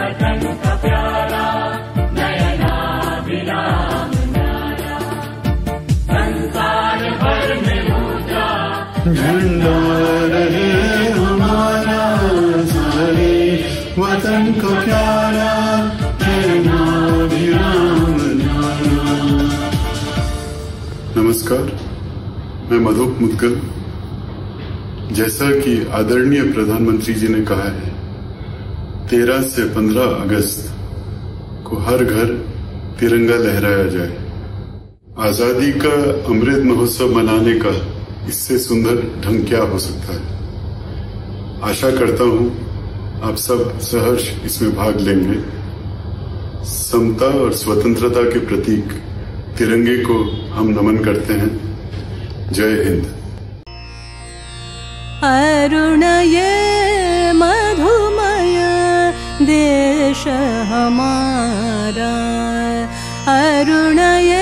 वतन का प्यारा नयना विराम न्यारा, संसार भर में ऊंचा झंडा रहे हमारा, सारे वतन को प्यारा नयना विराम न्यारा। नमस्कार, मैं मधुप मुदगल। जैसा कि आदरणीय प्रधानमंत्री जी ने कहा है, 13 से 15 अगस्त को हर घर तिरंगा लहराया जाए। आजादी का अमृत महोत्सव मनाने का इससे सुंदर ढंग क्या हो सकता है। आशा करता हूं आप सब सहर्ष इसमें भाग लेंगे। समता और स्वतंत्रता के प्रतीक तिरंगे को हम नमन करते हैं। जय हिंद। अरुणये मधुमय देश हमारा, अरुणये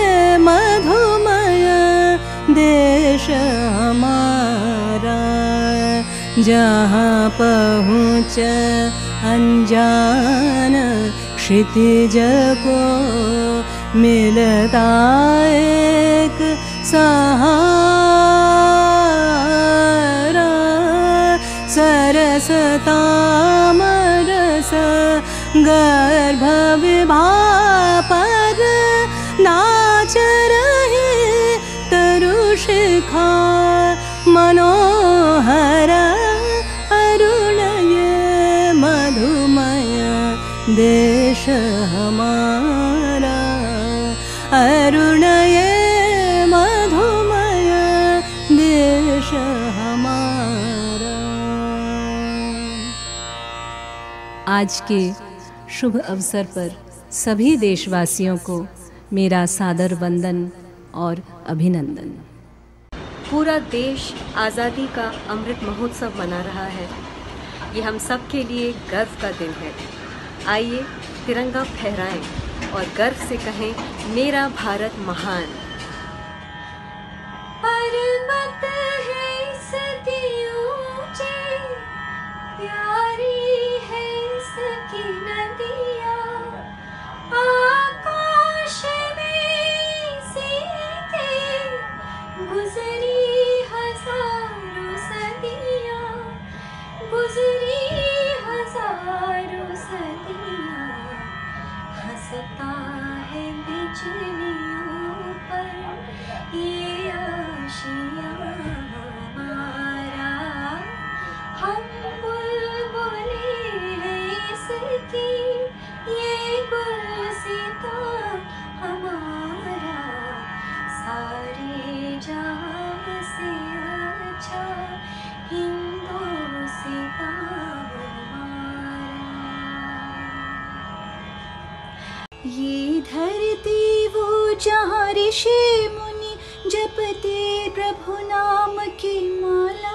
मधुमय देश हमारा, जहाँ पहुँच अनजान क्षितिज को मिलता एक सहारा, सरसता मरस गर्भ विभा पर नाच रही तरुशिखा मनोहर, अरुणये मधुमय देश हमारा, अरुणये मधुमय देश हमारा। आज के शुभ अवसर पर सभी देशवासियों को मेरा सादर वंदन और अभिनंदन। पूरा देश आज़ादी का अमृत महोत्सव मना रहा है। ये हम सब के लिए गर्व का दिन है। आइए तिरंगा फहराएं और गर्व से कहें, मेरा भारत महान। पर्वत है इसकी ऊंची, प्यारी है इसकी नदियाँ, आकाश में सीधे गुजरी हजारों सदियाँ, गुजरी हजारों सदियाँ, हंसता है बिजलियों पर ये आशियाँ हमारा, हम बुलबुलें हैं इसकी ये गुलसिता हमारा, सारे जहां से अच्छा हिंदोस्तां हमारा। ये धरती वो जहाँ ऋषि मुनि जपते प्रभु नाम की माला,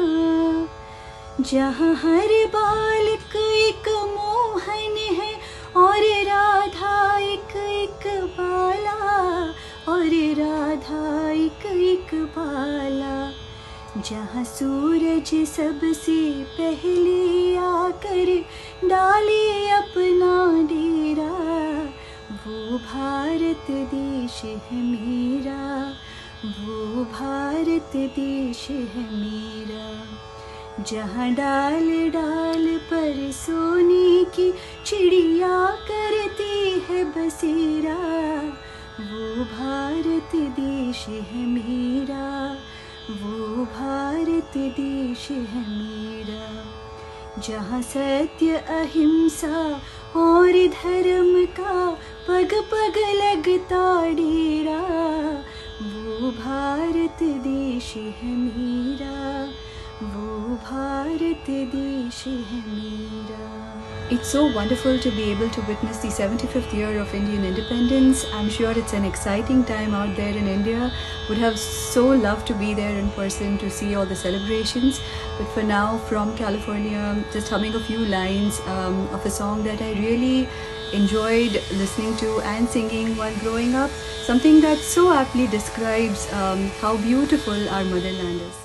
जहाँ हर बालक एक मोहन है और राधा एक एक बाला, और राधा एक एक बाला, जहाँ सूरज सबसे पहले आकर डाले अपना डेरा, वो भारत देश है मेरा, वो भारत देश है मेरा, जहाँ डाल डाल पर सोने की चिड़िया करती है बसेरा, वो भारत देश है मेरा, वो भारत देश है मेरा, जहाँ सत्य अहिंसा और धर्म का पग पग लगता डेरा, वो भारत देश है मेरा, वो भारत देश है मेरा। It's so wonderful to be able to witness the 75th year of Indian independence. I'm sure it's an exciting time out there in India. Would have so loved to be there in person to see all the celebrations. But for now, from California, just humming a few lines of a song that I really enjoyed listening to and singing while growing up. Something that so aptly describes how beautiful our motherland is.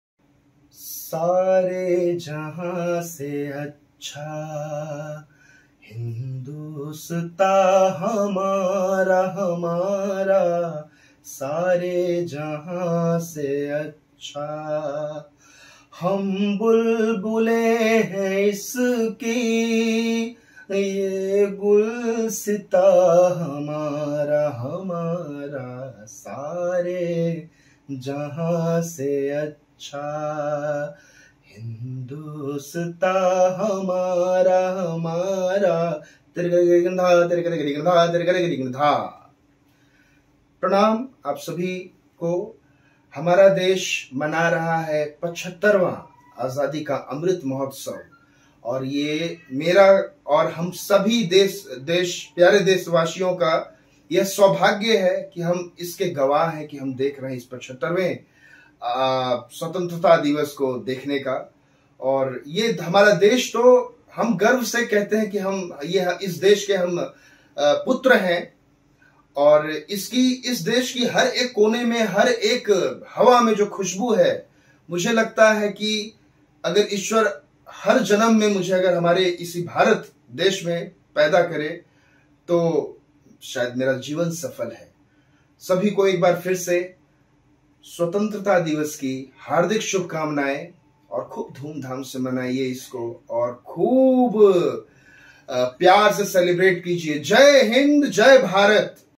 सारे जहां से अच्छा हिंदुस्ता हमारा हमारा सारे जहां से अच्छा, हम बुलबुले हैं इसकी, ये गुलसिता हमारा हमारा सारे जहां से अच्छा, हिंदुस्ता हमारा हमारा। प्रणाम आप सभी को। हमारा देश मना रहा है 75वां आजादी का अमृत महोत्सव, और ये मेरा और हम सभी प्यारे देशवासियों का यह सौभाग्य है कि हम इसके गवाह हैं कि हम देख रहे हैं इस 75वें स्वतंत्रता दिवस को देखने का। और ये हमारा देश, तो हम गर्व से कहते हैं कि हम इस देश के हम पुत्र हैं, और इस देश की हर एक कोने में, हर एक हवा में जो खुशबू है, मुझे लगता है कि अगर ईश्वर हर जन्म में मुझे अगर हमारे इसी भारत देश में पैदा करे तो शायद मेरा जीवन सफल है। सभी को एक बार फिर से स्वतंत्रता दिवस की हार्दिक शुभकामनाएं, और खूब धूमधाम से मनाइए इसको, और खूब प्यार से सेलिब्रेट कीजिए। जय हिंद, जय भारत।